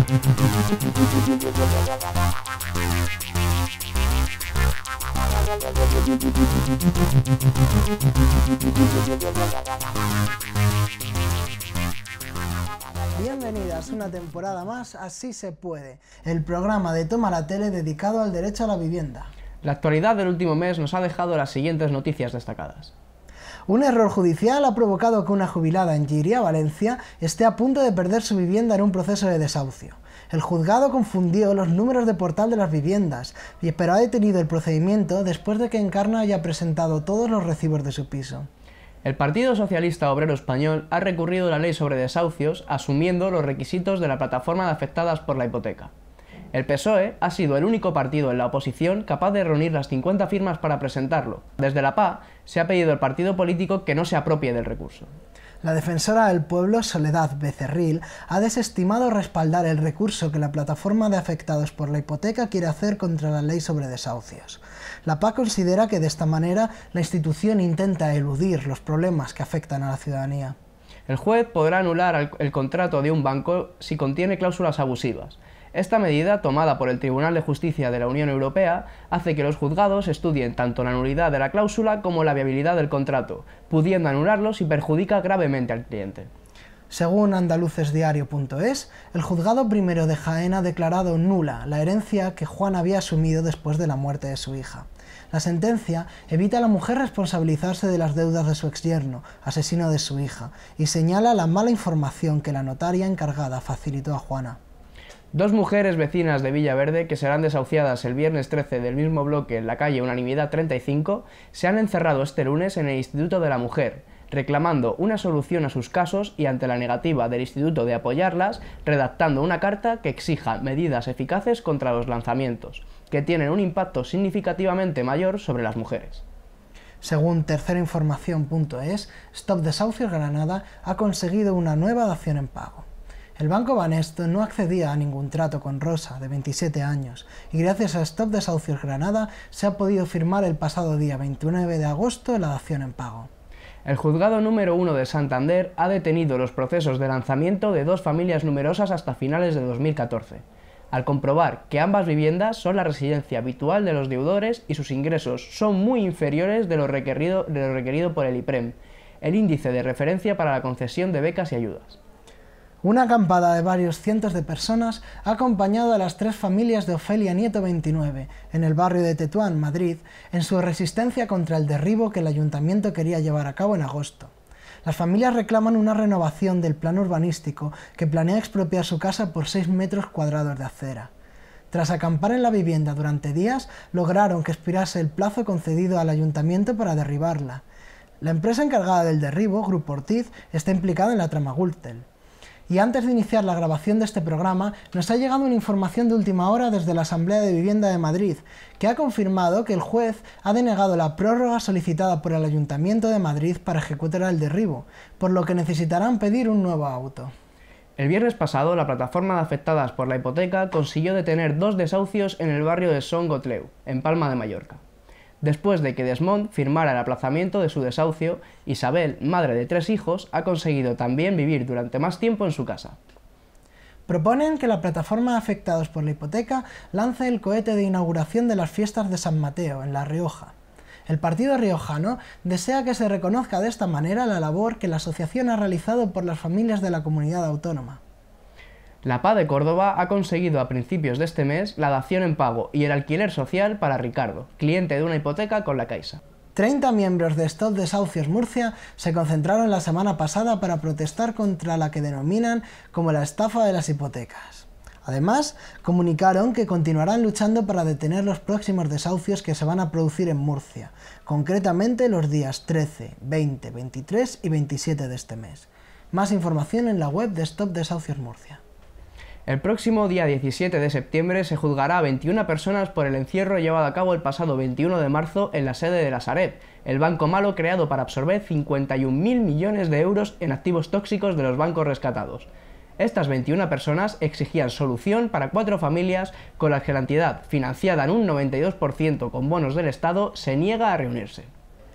Bienvenidas una temporada más a Así se puede, el programa de Toma la Tele dedicado al derecho a la vivienda. La actualidad del último mes nos ha dejado las siguientes noticias destacadas. Un error judicial ha provocado que una jubilada en Llíria, Valencia, esté a punto de perder su vivienda en un proceso de desahucio. El juzgado confundió los números de portal de las viviendas, pero ha detenido el procedimiento después de que Encarna haya presentado todos los recibos de su piso. El Partido Socialista Obrero Español ha recurrido la ley sobre desahucios asumiendo los requisitos de la plataforma de afectadas por la hipoteca. El PSOE ha sido el único partido en la oposición capaz de reunir las 50 firmas para presentarlo. Desde la PA se ha pedido al partido político que no se apropie del recurso. La defensora del pueblo, Soledad Becerril, ha desestimado respaldar el recurso que la plataforma de afectados por la hipoteca quiere hacer contra la ley sobre desahucios. La PA considera que de esta manera la institución intenta eludir los problemas que afectan a la ciudadanía. El juez podrá anular el contrato de un banco si contiene cláusulas abusivas. Esta medida, tomada por el Tribunal de Justicia de la Unión Europea, hace que los juzgados estudien tanto la nulidad de la cláusula como la viabilidad del contrato, pudiendo anularlo si perjudica gravemente al cliente. Según andalucesdiario.es, el juzgado primero de Jaén ha declarado nula la herencia que Juan había asumido después de la muerte de su hija. La sentencia evita a la mujer responsabilizarse de las deudas de su exyerno, asesino de su hija, y señala la mala información que la notaria encargada facilitó a Juana. Dos mujeres vecinas de Villaverde, que serán desahuciadas el viernes 13 del mismo bloque en la calle Unanimidad 35, se han encerrado este lunes en el Instituto de la Mujer, reclamando una solución a sus casos y ante la negativa del instituto de apoyarlas, redactando una carta que exija medidas eficaces contra los lanzamientos, que tienen un impacto significativamente mayor sobre las mujeres. Según tercerainformación.es, Stop Desahucios Granada ha conseguido una nueva dación en pago. El Banco Banesto no accedía a ningún trato con Rosa, de 27 años, y gracias a Stop Desahucios Granada se ha podido firmar el pasado día 29 de agosto la dación en pago. El Juzgado número 1 de Santander ha detenido los procesos de lanzamiento de dos familias numerosas hasta finales de 2014, al comprobar que ambas viviendas son la residencia habitual de los deudores y sus ingresos son muy inferiores de lo requerido por el IPREM, el índice de referencia para la concesión de becas y ayudas. Una acampada de varios cientos de personas ha acompañado a las tres familias de Ofelia Nieto 29, en el barrio de Tetuán, Madrid, en su resistencia contra el derribo que el ayuntamiento quería llevar a cabo en agosto. Las familias reclaman una renovación del plan urbanístico que planea expropiar su casa por 6 metros cuadrados de acera. Tras acampar en la vivienda durante días, lograron que expirase el plazo concedido al ayuntamiento para derribarla. La empresa encargada del derribo, Grupo Ortiz, está implicada en la trama Gürtel. Y antes de iniciar la grabación de este programa, nos ha llegado una información de última hora desde la Asamblea de Vivienda de Madrid, que ha confirmado que el juez ha denegado la prórroga solicitada por el Ayuntamiento de Madrid para ejecutar el derribo, por lo que necesitarán pedir un nuevo auto. El viernes pasado, la plataforma de afectadas por la hipoteca consiguió detener 2 desahucios en el barrio de Son Gotleu, en Palma de Mallorca. Después de que Desmond firmara el aplazamiento de su desahucio, Isabel, madre de 3 hijos, ha conseguido también vivir durante más tiempo en su casa. Proponen que la plataforma de afectados por la hipoteca lance el cohete de inauguración de las fiestas de San Mateo, en La Rioja. El partido riojano desea que se reconozca de esta manera la labor que la asociación ha realizado por las familias de la comunidad autónoma. La PA de Córdoba ha conseguido a principios de este mes la dación en pago y el alquiler social para Ricardo, cliente de una hipoteca con la Caixa. 30 miembros de Stop Desahucios Murcia se concentraron la semana pasada para protestar contra la que denominan como la estafa de las hipotecas. Además, comunicaron que continuarán luchando para detener los próximos desahucios que se van a producir en Murcia, concretamente los días 13, 20, 23 y 27 de este mes. Más información en la web de Stop Desahucios Murcia. El próximo día 17 de septiembre se juzgará a 21 personas por el encierro llevado a cabo el pasado 21 de marzo en la sede de la Sareb, el banco malo creado para absorber 51.000 millones de euros en activos tóxicos de los bancos rescatados. Estas 21 personas exigían solución para 4 familias con las que la entidad, financiada en un 92% con bonos del Estado, se niega a reunirse.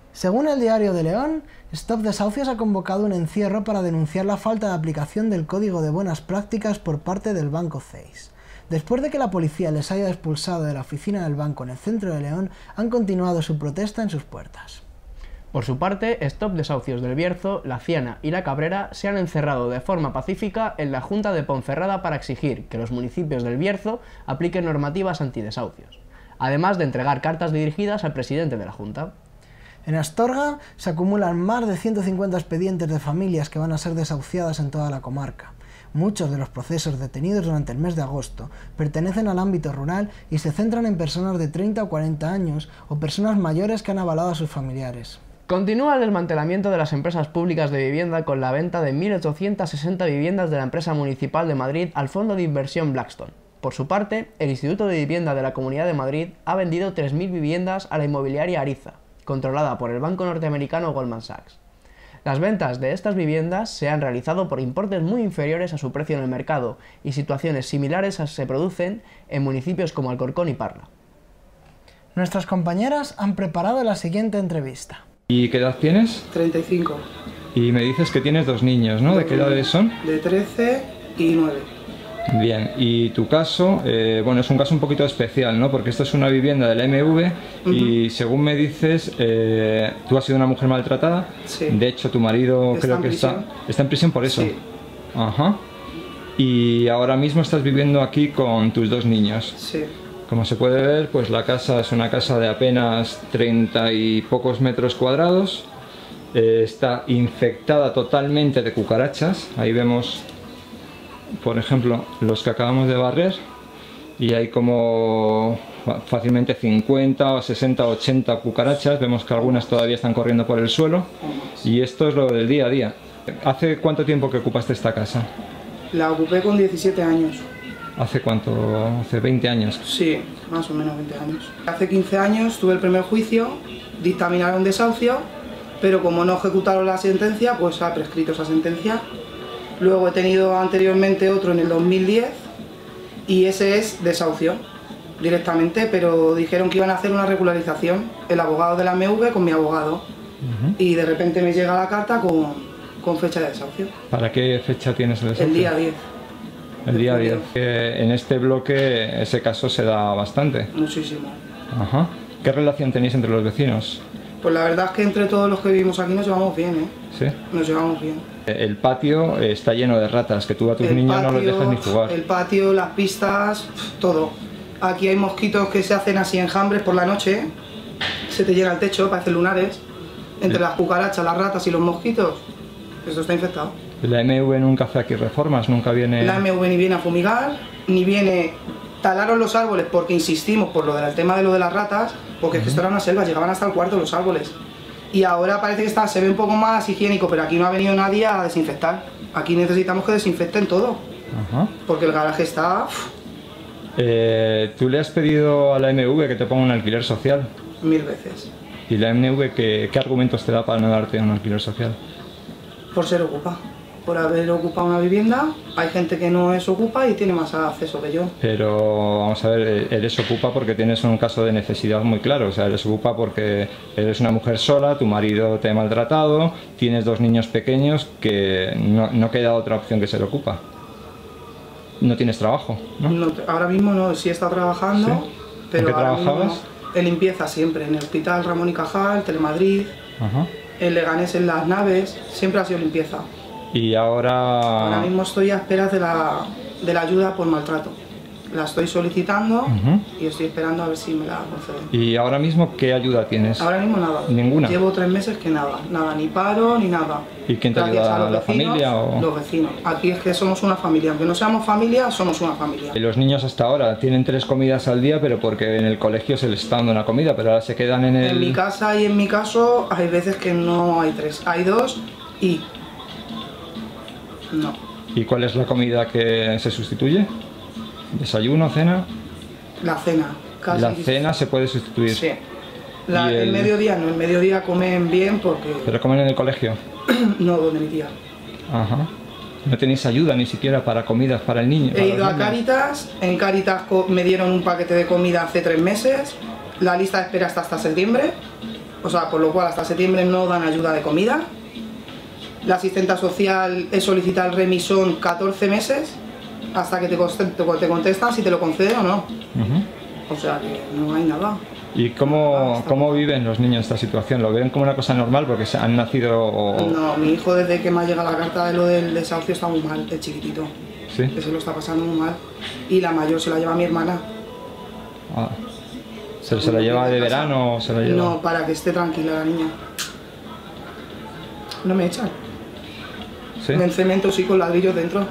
Según el Diario de León, Stop Desahucios ha convocado un encierro para denunciar la falta de aplicación del Código de Buenas Prácticas por parte del Banco CEIS. Después de que la policía les haya expulsado de la oficina del banco en el centro de León, han continuado su protesta en sus puertas. Por su parte, Stop Desahucios del Bierzo, La Ciana y La Cabrera se han encerrado de forma pacífica en la Junta de Ponferrada para exigir que los municipios del Bierzo apliquen normativas antidesahucios, además de entregar cartas dirigidas al presidente de la Junta. En Astorga se acumulan más de 150 expedientes de familias que van a ser desahuciadas en toda la comarca. Muchos de los procesos detenidos durante el mes de agosto pertenecen al ámbito rural y se centran en personas de 30 o 40 años o personas mayores que han avalado a sus familiares. Continúa el desmantelamiento de las empresas públicas de vivienda con la venta de 1.860 viviendas de la empresa municipal de Madrid al fondo de inversión Blackstone. Por su parte, el Instituto de Vivienda de la Comunidad de Madrid ha vendido 3.000 viviendas a la inmobiliaria Ariza, controlada por el banco norteamericano Goldman Sachs. Las ventas de estas viviendas se han realizado por importes muy inferiores a su precio en el mercado y situaciones similares se producen en municipios como Alcorcón y Parla. Nuestras compañeras han preparado la siguiente entrevista. ¿Y qué edad tienes? 35. Y me dices que tienes 2 niños, ¿no? ¿De qué edades son? De 13 y 9. Bien, y tu caso, bueno, es un caso un poquito especial, ¿no? Porque esta es una vivienda de la MV y según me dices, tú has sido una mujer maltratada. Sí. De hecho, tu marido Está creo en que prisión. está en prisión por eso. Sí. Ajá. Y ahora mismo estás viviendo aquí con tus 2 niños. Sí. Como se puede ver, pues la casa es una casa de apenas 30 y pocos metros cuadrados. Está infectada totalmente de cucarachas. Ahí vemos, por ejemplo, los que acabamos de barrer. Y hay como fácilmente 50 o 60 o 80 cucarachas. Vemos que algunas todavía están corriendo por el suelo. Y esto es lo del día a día. ¿Hace cuánto tiempo que ocupaste esta casa? La ocupé con 17 años. ¿Hace cuánto? ¿Hace 20 años? Sí, más o menos 20 años. Hace 15 años tuve el primer juicio, dictaminaron desahucio, pero como no ejecutaron la sentencia, pues ha prescrito esa sentencia. Luego he tenido anteriormente otro en el 2010 y ese es desahucio directamente, pero dijeron que iban a hacer una regularización, el abogado de la MV con mi abogado. Y de repente me llega la carta con fecha de desahucio. ¿Para qué fecha tienes el desahucio? El día 10. El día 10. En este bloque ese caso se da bastante. Muchísimo. Ajá. ¿Qué relación tenéis entre los vecinos? Pues la verdad es que entre todos los que vivimos aquí nos llevamos bien, ¿eh? ¿Sí? Nos llevamos bien. El patio está lleno de ratas, que tú a tus niños no los dejas ni jugar. El patio, las pistas, todo. Aquí hay mosquitos que se hacen así enjambres por la noche, se te llega el techo, parecen lunares. Entre las cucarachas, las ratas y los mosquitos, esto está infectado. La MV nunca hace aquí reformas, nunca viene... La MV ni viene a fumigar, ni viene... Talaron los árboles porque insistimos por lo del tema de lo de las ratas, porque es que esto era una selva, llegaban hasta el cuarto los árboles. Y ahora parece que se ve un poco más higiénico, pero aquí no ha venido nadie a desinfectar. Aquí necesitamos que desinfecten todo, porque el garaje está... ¿Tú le has pedido a la MV que te ponga un alquiler social? 1000 veces. ¿Y la MV qué argumentos te da para no darte un alquiler social? Por ser ocupa. Por haber ocupado una vivienda, hay gente que no es ocupa y tiene más acceso que yo. Pero vamos a ver, eres ocupa porque tienes un caso de necesidad muy claro, o sea, eres ocupa porque eres una mujer sola, tu marido te ha maltratado, tienes 2 niños pequeños, que no queda otra opción que ser ocupa. No tienes trabajo, ¿no? No, ahora mismo no, sí está trabajando, ¿Sí? pero ¿En qué ahora mismo trabajabas? no. En limpieza siempre, en el Hospital Ramón y Cajal, Telemadrid, en Leganés en Las Naves, siempre ha sido limpieza. Y ahora mismo estoy a espera de la ayuda por maltrato. La estoy solicitando y estoy esperando a ver si me la conceden. ¿Y ahora mismo qué ayuda tienes? Ahora mismo nada. ¿Ninguna? Llevo 3 meses que nada, ni paro ni nada. ¿Y quién te Gracias ayuda? a los ¿La vecinos, familia o...? Los vecinos. Aquí es que somos una familia, aunque no seamos familia, somos una familia. Y los niños hasta ahora tienen 3 comidas al día, pero porque en el colegio se les está dando una comida, pero ahora se quedan en el... En mi casa y en mi caso hay veces que no hay 3, hay 2 y... no. ¿Y cuál es la comida que se sustituye? ¿Desayuno, cena? La cena. Casi. La cena se puede sustituir. Sí. ¿Y el mediodía no, el mediodía comen bien porque... ¿Pero comen en el colegio? No, donde mi tía. Ajá. ¿No tenéis ayuda ni siquiera para comidas para el niño? He ido a Cáritas, en Cáritas me dieron un paquete de comida hace 3 meses, la lista de espera está hasta septiembre O sea, por lo cual hasta septiembre no dan ayuda de comida. La asistenta social es solicitar el REMI, son 14 meses hasta que te contestan si te lo conceden o no. O sea que no hay nada. ¿Y cómo viven los niños esta situación? ¿Lo ven como una cosa normal porque han nacido...? No, mi hijo desde que me ha llegado la carta de lo del desahucio está muy mal, el chiquitito. ¿Sí? Que se lo está pasando muy mal. Y la mayor se la lleva mi hermana. Ah. ¿Se la lleva de verano o se la lleva...? No, para que esté tranquila la niña. No me echan. ¿Sí? Me cemento sí con ladrillos dentro.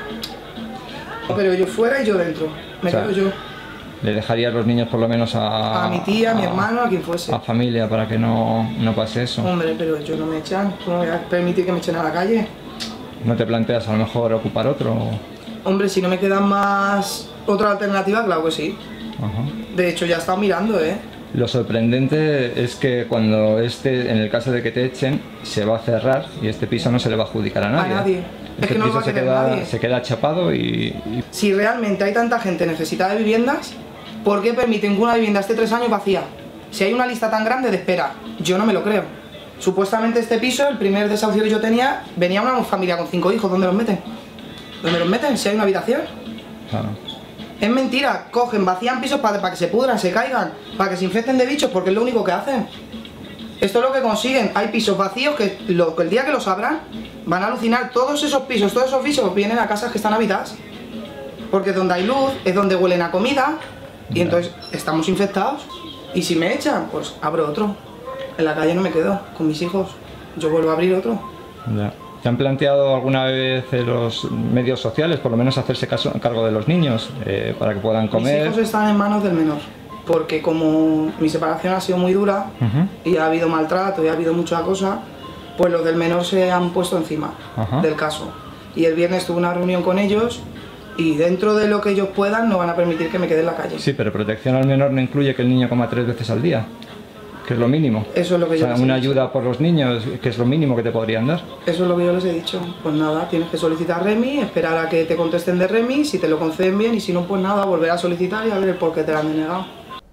No, pero yo fuera y yo dentro. Me quedo yo. ¿Le dejarías los niños por lo menos a mi tía, a mi hermano, a quien fuese? A familia, para que no pase eso. Hombre, pero yo no me echan. ¿Cómo voy a permitir que me echen a la calle? ¿No te planteas a lo mejor ocupar otro? Hombre, si no me quedan más otra alternativa, claro que sí. Ajá. De hecho, ya he estado mirando, ¿eh? Lo sorprendente es que cuando en el caso de que te echen, se va a cerrar y este piso no se le va a adjudicar a nadie. A nadie. Es que no lo va a querer nadie. Se queda chapado y... Si realmente hay tanta gente necesitada de viviendas, ¿por qué permiten que una vivienda esté 3 años vacía? Si hay una lista tan grande de espera, yo no me lo creo. Supuestamente este piso, el primer desahucio que yo tenía, venía una familia con 5 hijos, ¿dónde los meten? ¿Dónde los meten? Si hay una habitación. Claro. Es mentira, cogen, vacían pisos para que se pudran, se caigan, para que se infecten de bichos, porque es lo único que hacen. Esto es lo que consiguen. Hay pisos vacíos que el día que los abran van a alucinar. Todos esos pisos vienen a casas que están habitadas. Porque donde hay luz es donde huelen a comida y entonces estamos infectados. Y si me echan, pues abro otro. En la calle no me quedo con mis hijos. Yo vuelvo a abrir otro. Ya. ¿Te han planteado alguna vez los medios sociales, por lo menos hacerse cargo de los niños para que puedan comer? Mis hijos están en manos del menor, porque como mi separación ha sido muy dura y ha habido maltrato y ha habido mucha cosa, pues los del menor se han puesto encima del caso. Y el viernes tuve una reunión con ellos y dentro de lo que ellos puedan no van a permitir que me quede en la calle. Sí, pero protección al menor no incluye que el niño coma 3 veces al día. Que es lo mínimo. Eso es lo que yo les he una dicho. ayuda por los niños, que es lo mínimo que te podrían dar. Eso es lo que yo les he dicho. Pues nada, tienes que solicitar REMI, esperar a que te contesten de REMI, si te lo conceden bien y si no, pues nada, volver a solicitar y a ver el por qué te lo han denegado.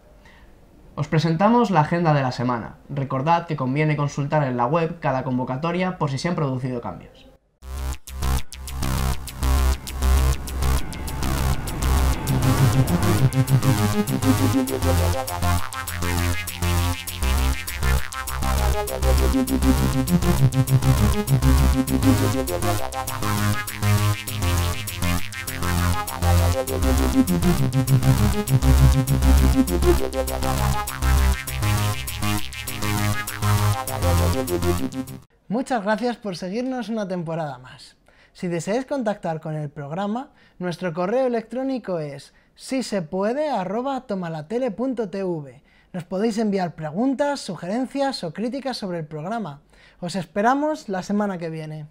Os presentamos la agenda de la semana. Recordad que conviene consultar en la web cada convocatoria por si se han producido cambios. Muchas gracias por seguirnos una temporada más. Si deseáis contactar con el programa, nuestro correo electrónico es sisepuede@tomalatele.tv. Nos podéis enviar preguntas, sugerencias o críticas sobre el programa. Os esperamos la semana que viene.